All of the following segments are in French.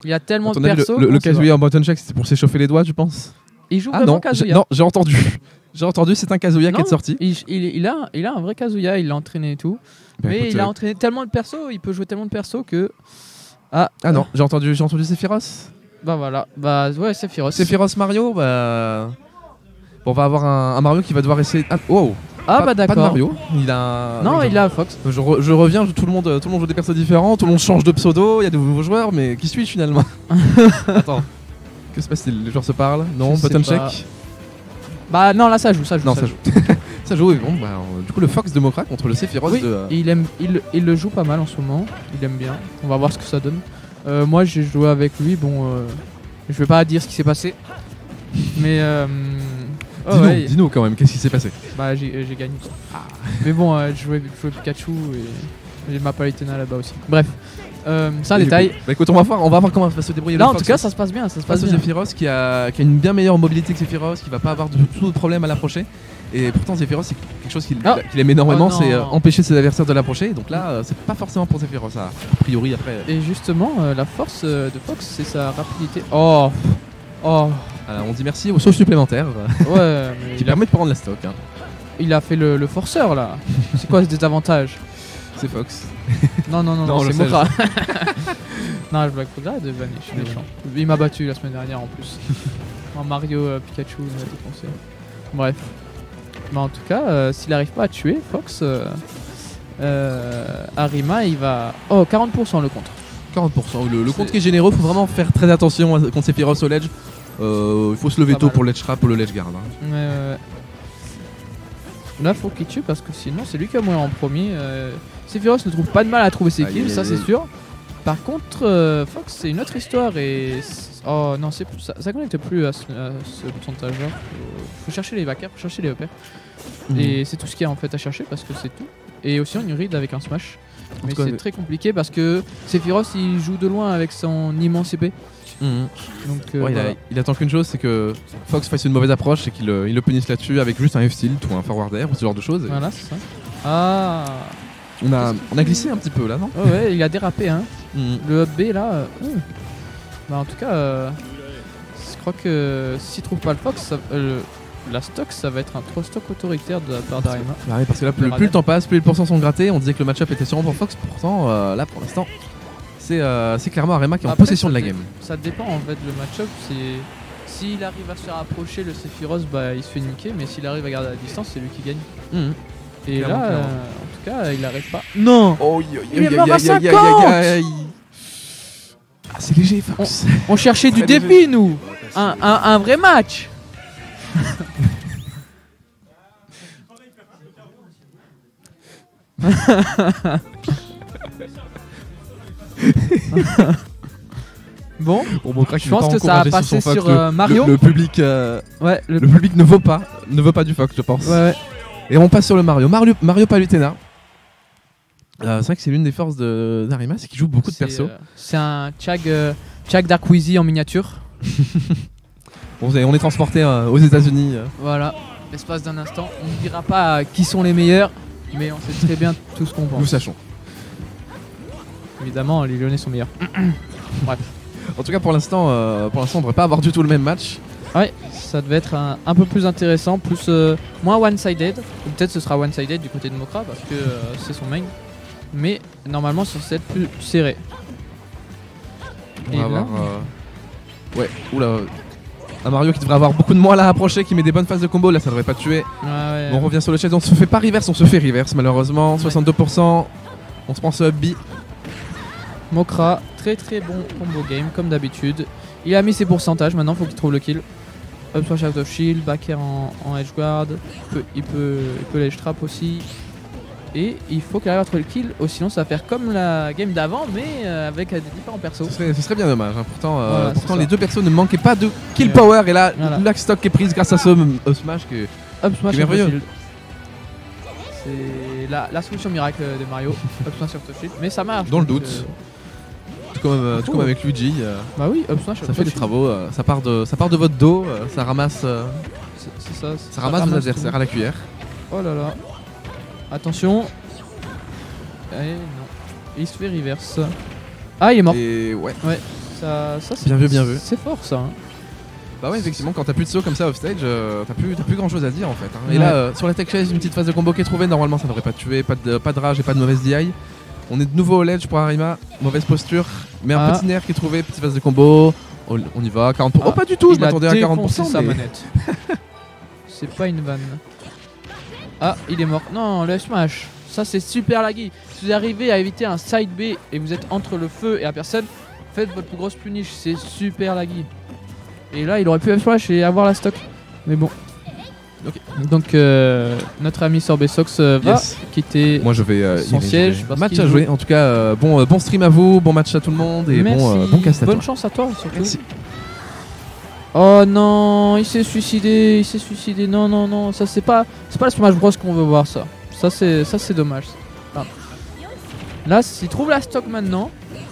Il y a tellement de avis, persos. le Kazuya en button check, c'était pour s'échauffer les doigts, tu penses? Il joue vraiment Kazuya. Non, j'ai entendu. J'ai entendu, c'est un Kazuya qui est sorti. Il a un vrai Kazuya, il l'a entraîné et tout. Ben mais il a entraîné tellement de persos, il peut jouer tellement de persos que. Ah non, j'ai entendu Sephiroth. Bah voilà, bah ouais, Sephiroth. Sephiroth Mario, bah. Bon, on va avoir un Mario qui va devoir essayer. Bah d'accord. Pas de Mario. Il a. Non, il a Fox. Je reviens, tout le monde joue des persos différents, tout le monde change de pseudo, il y a de nouveaux joueurs, mais qui suis-je finalement? Attends. Que se passe-t-il? Les joueurs se parlent? Non, button check. Bah non, là ça joue. Non, ça joue. Ça joue, et bon, bah, du coup, le Fox de Mokra contre le Sephiroth de. Il le joue pas mal en ce moment, il aime bien. On va voir ce que ça donne. Moi j'ai joué avec lui, bon. Je vais pas dire ce qui s'est passé. Mais. Dis-nous quand même, qu'est-ce qui s'est passé? Bah j'ai gagné. Mais bon, je jouais Pikachu et j'ai ma Palutena là-bas aussi. Bref, c'est un détail. Bah écoute, on va voir comment va se débrouiller là, le en Fox. tout cas, ça se passe bien. Sephiroth qui a une bien meilleure mobilité que Sephiroth, qui va pas avoir de tout de problème à l'approcher. Et pourtant, Sephiroth, c'est quelque chose qu'il aime énormément, c'est empêcher ses adversaires de l'approcher. Donc là, c'est pas forcément pour Sephiroth, a priori après. Et justement, la force de Fox, c'est sa rapidité. On dit merci au saut supplémentaire qui permet de prendre la stock. Il a fait le forceur là. C'est quoi ce désavantage? C'est Fox. Non, c'est Mokra. Non, je blague pas de vanner, je suis méchant. Il m'a battu la semaine dernière en plus. En Mario Pikachu, il m'a défoncé. Bref. Mais en tout cas, s'il n'arrive pas à tuer Fox, Arima il va. 40% le contre. 40%. Le contre qui est généreux, faut vraiment faire très attention contre Sephiroth au ledge. Il faut se lever tôt pour le ledge trap ou le ledge guard. Là, faut qu'il tue parce que sinon, c'est lui qui va mourir en premier. Sephiroth ne trouve pas de mal à trouver ses kills, ça c'est sûr. Par contre, Fox, c'est une autre histoire et. Oh non, c'est plus ça connecte plus à ce pourcentage-là. Faut chercher les backers, faut chercher les EPR. Et c'est tout ce qu'il y a en fait à chercher parce que c'est tout. Et aussi on read avec un smash. Mais c'est très compliqué parce que Sephiroth il joue de loin avec son immense épée. Donc, voilà. Il attend qu'une chose, c'est que Fox fasse une mauvaise approche et qu'il le punisse là-dessus avec juste un F-tilt ou un forward air ou ce genre de choses. Voilà, c'est ça. On a glissé un petit peu là, non? Ouais, il a dérapé hein. Le up B là. Bah en tout cas, je crois que s'il trouve pas le Fox, la stock ça va être un trop stock autoritaire de la part d'Arima. Bah oui, parce que là plus le temps passe, plus les pourcents sont grattés. On disait que le match-up était sûrement pour Fox, pourtant là pour l'instant c'est clairement Arima qui est en possession de la game. Ça dépend en fait, le match-up s'il arrive à se faire approcher le Sephiroth, bah il se fait niquer, mais s'il arrive à garder la distance, c'est lui qui gagne. Et clairement, là, en tout cas, il arrive pas. Non. Il est mort à 50. C'est léger, Fox. On cherchait du débit, nous. Un vrai match. Bon, je pense que ça a passé sur Mario. Le public, le public ne veut pas du Fox, je pense. Ouais. Et on passe sur le Mario Palutena. C'est vrai que c'est l'une des forces d'Arima, c'est qu'il joue beaucoup de persos. C'est un Chag Darkwizy en miniature. On est transporté aux États-Unis. Voilà, l'espace d'un instant. On ne dira pas qui sont les meilleurs, mais on sait très bien tout ce qu'on pense. Nous sachons. Évidemment, les Lyonnais sont meilleurs. Bref. En tout cas, pour l'instant, on ne devrait pas avoir du tout le même match. Ouais, ça devait être un peu plus intéressant, moins one-sided. Ou peut-être ce sera one-sided du côté de Mokra parce que c'est son main. Mais normalement, ça va être plus serré. On va avoir. Ouais, oula. Un Mario qui devrait avoir beaucoup de mal à approcher, qui met des bonnes phases de combo. Là, ça devrait pas tuer. Ouais. On revient sur le chat. On se fait pas reverse, on se fait reverse malheureusement. 62%. On se prend ce up B. Mokra, très très bon combo game comme d'habitude. Il a mis ses pourcentages, maintenant faut qu'il trouve le kill. Up smash out of shield, back air en edge guard, il peut l'edge trap aussi. Et il faut qu'il arrive à trouver le kill, sinon ça va faire comme la game d'avant mais avec des différents persos. Ce serait bien dommage, hein. Pourtant les deux persos ne manquaient pas de kill power et là la stock est prise grâce à ce up smash qui est merveilleux. C'est la solution miracle de Mario, up smash out of shield, mais ça marche. Dans le doute. Tout comme avec Luigi. Bah oui, up smash. Ça fait des travaux. Ça part de votre dos. Ça ramasse. C'est ça. Ça ramasse vos adversaires à la cuillère. Oh là là. Attention. Eh non. Il se fait reverse. Ah, il est mort. Et ouais. Ça Bien vu, bien vu. C'est fort ça. Hein. Bah ouais, effectivement, quand t'as plus de saut comme ça offstage, t'as plus grand chose à dire en fait. Hein. Et Ouais. là, sur la tech chase, une petite phase de combo qui est trouvée, normalement ça devrait pas tuer, pas de rage et pas de mauvaise DI. On est de nouveau au ledge pour Arima, mauvaise posture, mais un petit nerf qui est trouvé, petite phase de combo. On y va, 40%. Oh, pas du tout, je m'attendais à 40%. sa Mais... manette. C'est pas une vanne. Ah, il est mort. Non, le smash. Ça, c'est super laggy. Si vous arrivez à éviter un side B et vous êtes entre le feu et la personne, faites votre plus grosse punish. C'est super laggy. Et là, il aurait pu F-Smash et avoir la stock. Mais bon. Okay. Donc, notre ami Sorbesox va quitter Moi, je vais son siège. Match à jouer. En tout cas, bon stream à vous, bon match à tout le monde et bon cast à toi. Bonne chance à toi, surtout. Merci. Oh non, il s'est suicidé, Non, non, non, ça c'est pas le Smash Bros qu'on veut voir ça. Ça c'est dommage. Ah. Là, s'il trouve la stock maintenant,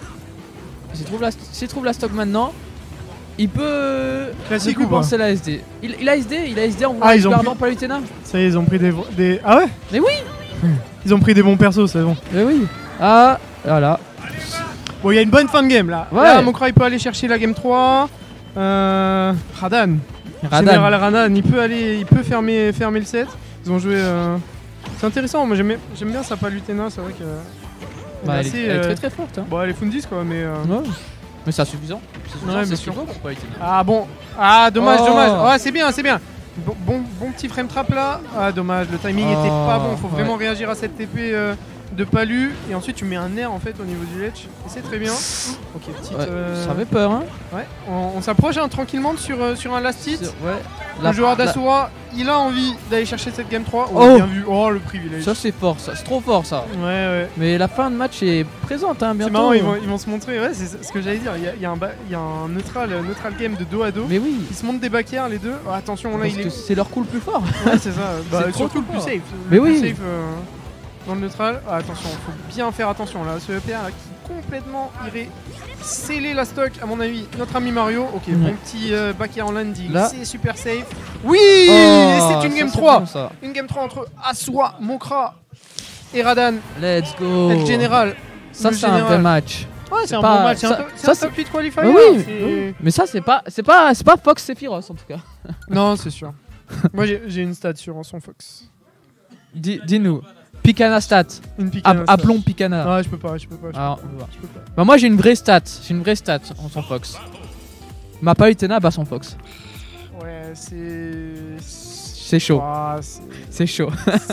il peut penser la SD. Il a SD en voulant gardant Palutena. Ça y est, ils ont pris des... Ah ouais. Mais oui. Ils ont pris des bons persos, c'est bon. Mais oui. Ah, voilà. Bon, il y a une bonne fin de game là. Ouais. Là, Mokra il peut aller chercher la game 3. Radan. Général Radan, il peut fermer le set. Ils ont joué. C'est intéressant, moi j'aime bien sa Palutena, c'est vrai que. Elle est très très forte. Hein. Bon, elle est Fundis quoi, mais. Ouais. Mais c'est suffisant. C'est suffisant pour Palutena. Ah bon. Ah, dommage. Ah, c'est bien. Bon petit frame trap là. Ah, dommage, le timing était pas bon. Faut vraiment réagir à cette TP de Palu. Et ensuite, tu mets un air en fait au niveau du ledge. Et c'est très bien. Ok, petite. Ça fait peur, hein. Ouais, on s'approche tranquillement sur un last hit. Ouais. Le joueur d'Asura, il a envie d'aller chercher cette game 3. Oh, bien vu. Oh, le privilège. Ça, c'est fort, ça. C'est trop fort, ça. Ouais. Mais la fin de match est présente, hein, bientôt. C'est marrant, ils vont se montrer. Ouais, c'est ce que j'allais dire. Il y a un neutral game de dos à dos. Mais oui. Ils se montent des back air, les deux. Oh, attention, là, c'est leur coup le plus fort. Ouais, c'est ça. C'est surtout le plus safe. Mais oui. Plus safe, dans le neutral. Ah, attention, faut bien faire attention là. Ce EPR là, qui complètement irait sceller la stock, à mon avis, notre ami Mario. Ok, bon petit back air en landing, c'est super safe. Oui, et c'est une game 3. Bon, une game 3 entre Asura, Mokra et Radan. Let's go. Et le général. Ça, c'est un vrai match. Ouais, c'est un bon match. C'est un top 8 qualifier. Oui. Mais ça, c'est pas Fox Sephiroth en tout cas. Non, c'est sûr. Moi, j'ai une stat sur son Fox. Dis-nous. Picana stat. Appelons Picana. Ah, je peux pas. Bah moi j'ai une vraie stat. En son Fox. Ma Palutena bat son Fox. Ouais, c'est chaud. C'est chaud.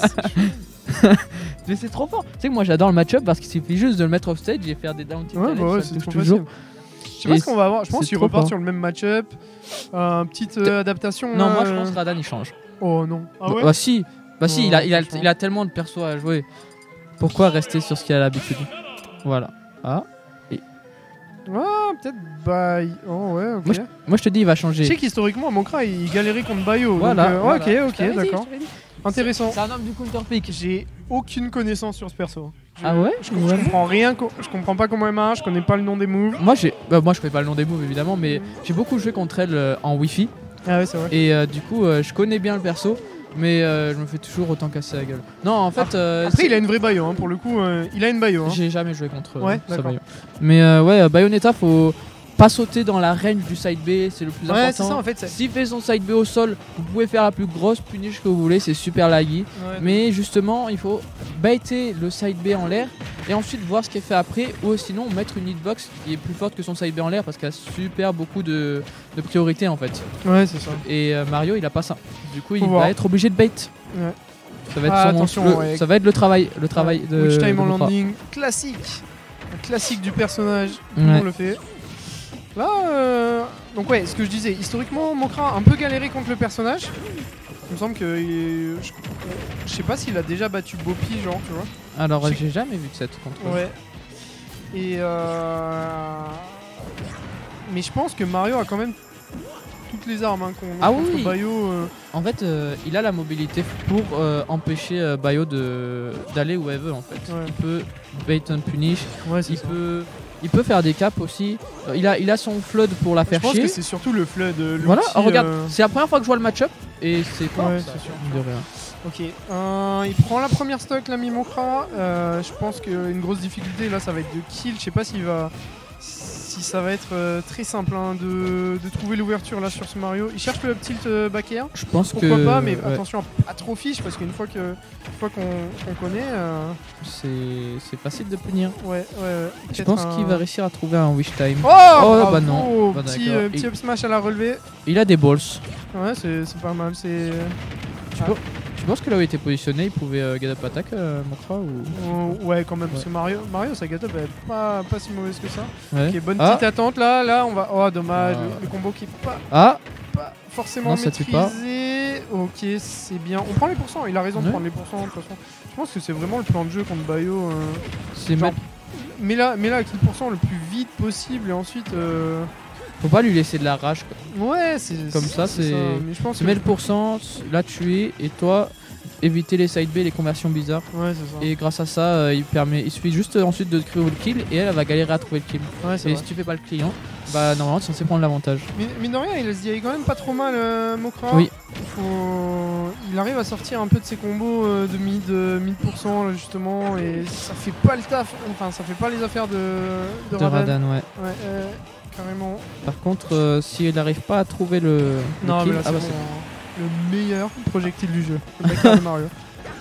Mais c'est trop fort. Tu sais que moi j'adore le match-up parce qu'il suffit juste de le mettre off stage et faire des down tilt. Ouais, c'est trop facile. Je sais pas ce qu'on va avoir. Je pense qu'il repart sur le même match-up. Petite adaptation. Non, moi je pense que Radan il change. Oh non. Ah ouais. Bah si, il a tellement de persos à jouer. Pourquoi rester sur ce qu'il a l'habitude? Voilà. Ah. Peut-être Bayo. Oh ouais, ok. Moi je te dis, il va changer. Je sais qu'historiquement, Mokra il galérait contre Bayo. Voilà. Donc, ok, d'accord. Intéressant. C'est un homme du counterpick. J'ai aucune connaissance sur ce perso. Ah ouais? Je comprends rien, je comprends pas comment elle marche, je connais pas le nom des moves. Moi je connais pas le nom des moves évidemment, mais j'ai beaucoup joué contre elle en Wi-Fi. Ah ouais, c'est vrai. Et du coup, je connais bien le perso. Mais je me fais toujours autant casser la gueule. Non, en fait. Après, il a une vraie Bayo, hein, pour le coup. Il a une Bayo. Hein. J'ai jamais joué contre sa Bayo. Mais Bayonetta, faut pas sauter dans la range du side B, c'est le plus important. C'est ça, en fait, s'il fait son side B au sol, vous pouvez faire la plus grosse punish que vous voulez, c'est super laggy. Mais justement, il faut baiter le side B en l'air et ensuite voir ce qui est fait après, ou sinon mettre une hitbox qui est plus forte que son side B en l'air parce qu'elle a super beaucoup de priorité en fait. Ouais, c'est ça. Et Mario, il a pas ça. Du coup, il va être obligé de bait. Ouais. Ça va être ça va être le travail de Witch time en Mokra. landing classique. Un classique du personnage, tout le monde le fait. Là, donc ouais, ce que je disais, historiquement, Mokra a un peu galéré contre le personnage. Il me semble que je sais pas s'il a déjà battu Boppy, genre, tu vois. Alors, j'ai jamais vu de cette contre. Ouais. Et mais je pense que Mario a quand même toutes les armes contre Bayo. En fait, il a la mobilité pour empêcher Bayo d'aller où elle veut en fait. Ouais. Il peut bait and punish. Ouais, Il peut faire des caps aussi. Il a son flood pour la faire chier. Je pense que c'est surtout le flood. Voilà, regarde, c'est la première fois que je vois le match-up et c'est fort. Ouais, c'est sûr. De rien. Ok, il prend la première stock, l'ami Mokra. Je pense qu'une grosse difficulté là, ça va être de kill. Je sais pas s'il si ça va être très simple hein, de trouver l'ouverture là sur ce Mario. Il cherche le up tilt back air. Je pense Pourquoi que... pas, mais attention à pas trop fiche parce qu'une fois qu'on connaît... C'est facile de punir. Ouais. Je pense qu'il va réussir à trouver un wish time. Oh bah non. Bah, petit up smash à la relevée. Il a des balls. Ouais, c'est pas mal. Tu penses que là où il était positionné, il pouvait get up attack Mokra ou... Ouais, quand même, parce que Mario sa get up elle est pas si mauvaise que ça. Ouais. Ok, bonne petite attente là, on va... Oh, dommage, le combo qui est pas forcément maîtrisé. Ok, c'est bien. On prend les pourcents, il a raison de prendre les pourcents de toute façon. Je pense que c'est vraiment le plan de jeu contre Bayo. C'est mais là, avec le pourcent le plus vite possible et ensuite... Faut pas lui laisser de la rage. Ouais, c'est comme ça. C'est. Mais je pense tu mets le pourcent, la tuer et toi éviter les side B, les conversions bizarres. Ouais, c'est ça. Et grâce à ça, il suffit juste ensuite de créer le kill et elle va galérer à trouver le kill. Ouais, et si tu fais pas le client, bah normalement tu es censé prendre l'avantage. Mine de rien, il est quand même pas trop mal, Mokra. Oui. Il arrive à sortir un peu de ses combos de mid pourcent là, justement, et ça fait pas le taf. Enfin, ça fait pas les affaires de Radan. Ouais. Carrément. Par contre, s'il n'arrive pas à trouver le kill, là, c'est le meilleur projectile du jeu, le backer de Mario.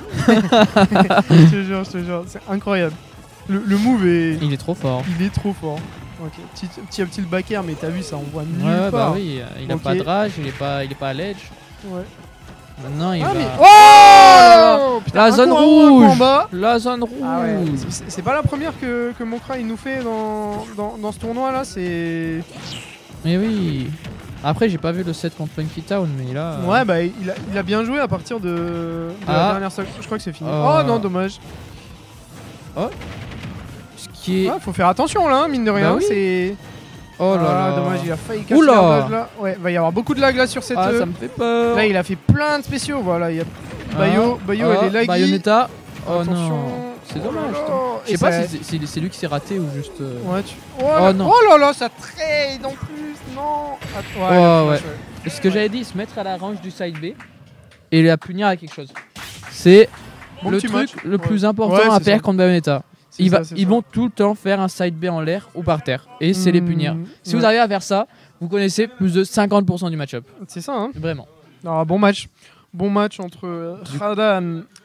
Je te jure, c'est incroyable. Le move est... Il est trop fort. Il est trop fort. Ok, petit back air, mais t'as vu ça, on voit nulle part. Bah oui, il a pas de rage, il est pas à l'edge. Ouais. Maintenant il va... Oh putain, la zone rouge. La zone rouge. Ah ouais. C'est pas la première que Mokra il nous fait dans ce tournoi là, c'est... Mais oui. Après j'ai pas vu le set contre Funky Town, mais là... Ouais bah il a bien joué à partir de la dernière stock. Je crois que c'est fini. Oh non, dommage. Oh. Ce qui est... faut faire attention là, mine de rien, c'est... Oh là là, dommage, il a failli casser l'herbage là. Ouais, va y avoir beaucoup de lag là sur cette... ça me fait peur. Là il a fait plein de spéciaux, voilà, il y a... Bayo elle est laggy. Bayonetta. Oh attention. Non, c'est dommage. Je sais pas si c'est lui qui s'est raté ou juste... Ouais, oh non. Oh là là, ça trade en plus, non. Ouais. Ce que j'avais dit, se mettre à la range du side B et la punir à quelque chose. C'est le truc le plus important à faire contre Bayonetta. Ils vont tout le temps faire un side B en l'air ou par terre et c'est les punir. Si vous arrivez à faire ça, vous connaissez plus de 50% du match-up. C'est ça, hein. Vraiment. Alors, bon match entre Radan